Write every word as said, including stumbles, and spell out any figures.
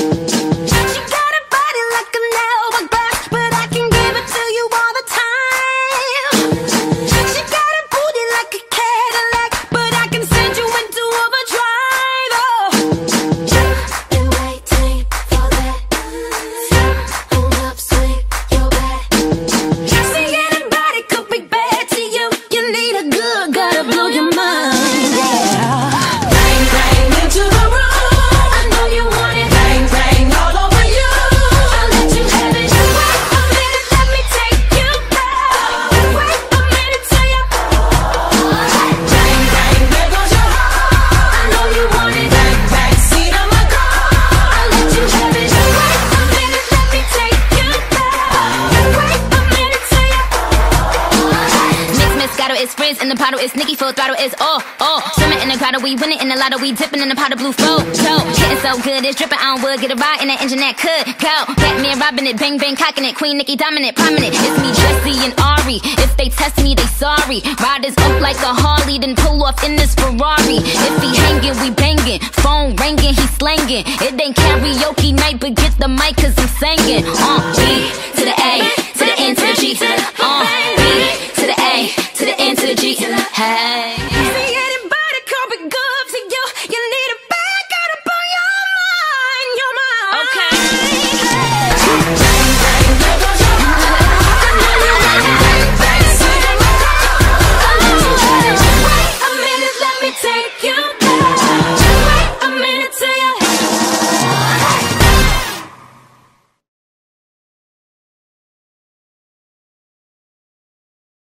It's frizz in the bottle, it's Nicki full throttle, it's oh, oh. Swimming in the grotto, we winning in the lotto, we dipping in the pot of blue flow. So, getting so good, it's dripping on wood, get a ride in that engine that could go. Batman robbing it, bang bang cocking it, Queen Nicki dominant, prominent. It's me, Jessie and Ari. If they test me, they sorry. Riders up like a Harley, then pull off in this Ferrari. If he hanging, we banging. Phone ringing, he slanging. It ain't karaoke night, but get the mic cause I'm singing. Uh, B to the